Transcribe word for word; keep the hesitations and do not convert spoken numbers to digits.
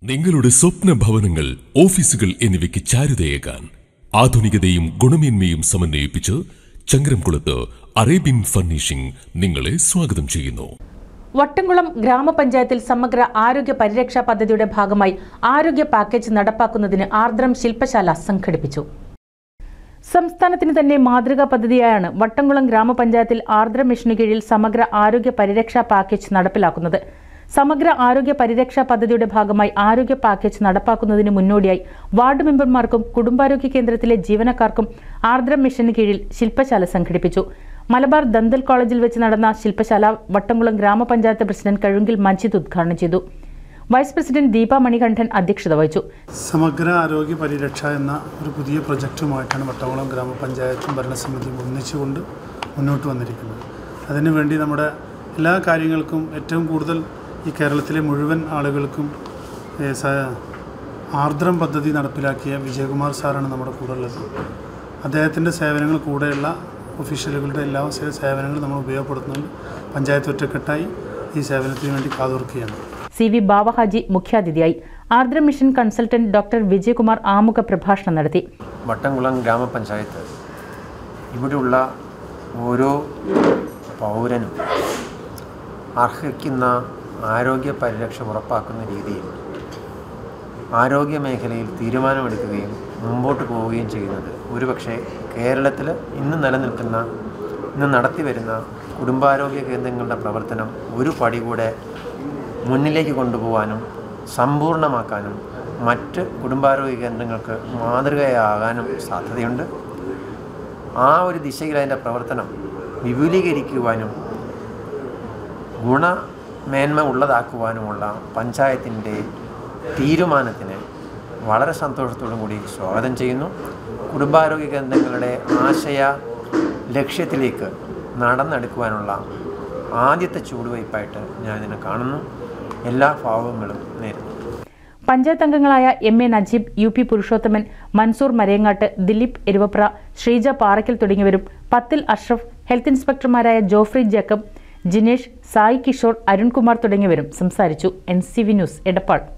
നിങ്ങളുടെ സ്വപ്ന ഭവനങ്ങൾ, ഓഫീസുകൾ എന്നിവയ്ക്ക് ചാരുതയേകാൻ ആധുനികതയും ഗുണമേന്മയും സമന്വയിപ്പിച്ച് ചങ്ങരംകുളത്ത് അറേബ്യൻ ഫർണിഷിംഗ് നിങ്ങളെ സ്വാഗതം ചെയ്യുന്നു. വട്ടംകുളം ഗ്രാമപഞ്ചായത്തിൽ സമഗ്ര ആരോഗ്യ പരിരക്ഷാ പദ്ധതിയുടെ ഭാഗമായി ആരോഗ്യ പാക്കേജ് നടപ്പാക്കുന്നതിന് ആർദ്രം ശില്പശാല സംഘടിപ്പിച്ചു. സംസ്ഥാനത്തിന് തന്നെ മാതൃകാ പദ്ധതിയായാണ് വട്ടംകുളം ഗ്രാമപഞ്ചായത്തിൽ ആർദ്ര മിഷനു കീഴിൽ സമഗ്ര ആരോഗ്യ പരിരക്ഷാ പാക്കേജ് നടപ്പിലാക്കുന്നത്. സമഗ്ര ആരോഗ്യ പരിരക്ഷാ പദ്ധതിയുടെ ഭാഗമായി ആരോഗ്യ പാക്കേജ് നടപ്പാക്കുന്നതിന് മുന്നോടിയായി വാർഡ് മെമ്പർമാർക്കും കുടുംബാരോഗ്യ കേന്ദ്രത്തിലെ ജീവനക്കാർക്കും ആർദ്ര മിഷന് കീഴിൽ ശില്പശാല സംഘടിപ്പിച്ചു. മലബാർ ദന്തൽ കോളേജിൽ വെച്ച് നടന്ന ശില്പശാല വട്ടംകുളം ഗ്രാമപഞ്ചായത്ത് പ്രസിഡന്റ് കഴുങ്കിൽ മജീദ് ഉദ്ഘാടനം ചെയ്തു. വൈസ് പ്രസിഡന്റ് ദീപ മണികണ്ഠൻ അധ്യക്ഷത വഹിച്ചു. സമഗ്ര ആരോഗ്യ പരിരക്ഷ എന്ന ഒരു പുതിയ പ്രൊജക്റ്റുമായിട്ടാണ് വട്ടംകുളം ഗ്രാമപഞ്ചായത്തും ഭരണസമിതിയും ഒന്നിച്ചുകൊണ്ട് മുന്നോട്ട് വന്നിരിക്കുന്നത്. അതിനുവേണ്ടി നമ്മുടെ എല്ലാ കാര്യങ്ങൾക്കും ഏറ്റവും കൂടുതൽ ഈ കേരളത്തിലെ മുഴുവൻ ആളുകൾക്കും ആർദ്രം പദ്ധതി നടപ്പിലാക്കിയ വിജയകുമാർ സാറാണ് നമ്മുടെ കൂടെ ഉള്ളത്. അദ്ദേഹത്തിൻ്റെ സേവനങ്ങൾ കൂടെയുള്ള ഒഫീഷ്യലുകളുടെ എല്ലാ സേവനങ്ങളും നമ്മൾ ഉപയോഗപ്പെടുത്തുന്നുണ്ട്. പഞ്ചായത്ത് ഒറ്റക്കെട്ടായി ഈ സേവനത്തിന് വേണ്ടി കാതോർക്കുകയാണ്. സി വി ബാവഹാജി മുഖ്യാതിഥിയായി. Ardra mission consultant doctor Vijayakumar ആമുഖ പ്രഭാഷണം നടത്തി. വട്ടംകുളം ഗ്രാമപഞ്ചായത്ത് ഇവിടെയുള്ള ഓരോ പൗരനും അർഹിക്കുന്ന ആരോഗ്യ പരിരക്ഷ ഉറപ്പാക്കുന്ന രീതിയിൽ ആരോഗ്യ മേഖലയിൽ തീരുമാനമെടുക്കുകയും മുമ്പോട്ട് പോവുകയും ചെയ്യുന്നത് ഒരുപക്ഷെ കേരളത്തിൽ ഇന്ന് നിലനിൽക്കുന്ന ഇന്ന് നടത്തി വരുന്ന കുടുംബാരോഗ്യ കേന്ദ്രങ്ങളുടെ പ്രവർത്തനം ഒരു പടി കൂടെ മുന്നിലേക്ക് കൊണ്ടുപോകാനും സമ്പൂർണ്ണമാക്കാനും മറ്റ് കുടുംബാരോഗ്യ കേന്ദ്രങ്ങൾക്ക് മാതൃകയാകാനും സാധ്യതയുണ്ട്. ആ ഒരു ദിശയിൽ അതിൻ്റെ പ്രവർത്തനം വിപുലീകരിക്കുവാനും ഗുണമേന്മ ഉള്ളതാക്കുവാനുമുള്ള പഞ്ചായത്തിൻ്റെ തീരുമാനത്തിന് വളരെ സന്തോഷത്തോടും കൂടി സ്വാഗതം ചെയ്യുന്നു. കുടുംബാരോഗ്യ കേന്ദ്രങ്ങളുടെ ആശയ ലക്ഷ്യത്തിലേക്ക് നടന്നെടുക്കുവാനുള്ള ആദ്യത്തെ ചുവടുവയ്പായിട്ട് ഞാനിതിനെ കാണുന്നു. എല്ലാ ഭാവങ്ങളും നേരുന്നു. പഞ്ചായത്ത് അംഗങ്ങളായ M A Najeeb, U P Purushothaman, Mansoor Marayangat, Dileep Eruvapra, Sreeja Parakkal തുടങ്ങിയവരും പത്തിൽ അഷ്റഫ്, ഹെൽത്ത് ഇൻസ്പെക്ടർമാരായ ജോഫ്രി ജേക്കബ്, ജിനേഷ്, സായി കിഷോർ, അരുൺകുമാർ തുടങ്ങിയവരും സംസാരിച്ചു. N C V news, Edappal.